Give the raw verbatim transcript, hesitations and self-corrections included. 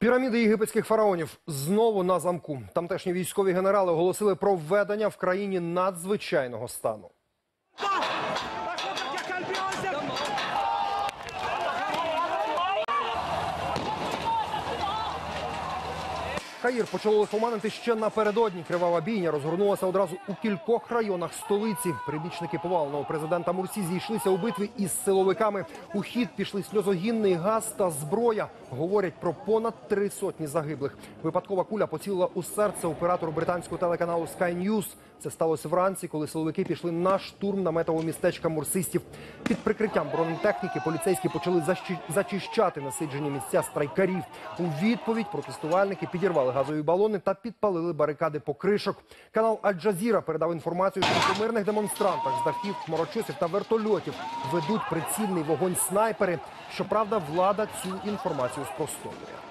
Піраміди єгипетських фараонів знову на замку. Тамтешні військові генерали оголосили про введення в країні надзвичайного стану. Каїр почало лихоманити ще напередодні. Кривава бійня розгорнулася одразу у кількох районах столиці. Прибічники поваленого президента Мурсі зійшлися у битві із силовиками. У хід пішли сльозогінний газ та зброя. Говорять про понад три сотні загиблих. Випадкова куля поцілила у серце оператору британського телеканалу Sky News. Це сталося вранці, коли силовики пішли на штурм наметового містечка мурсистів. Під прикриттям бронетехніки поліцейські почали зачищати насиджені місця страйкарів. У відповідь протестувальники підірвали газові балони та підпалили барикади покришок. Канал Аль-Джазіра передав інформацію, що по мирних демонстрантах з дахів, хмарочосів та вертольотів ведуть прицільний вогонь снайпери. Щоправда, влада цю інформацію спростовує.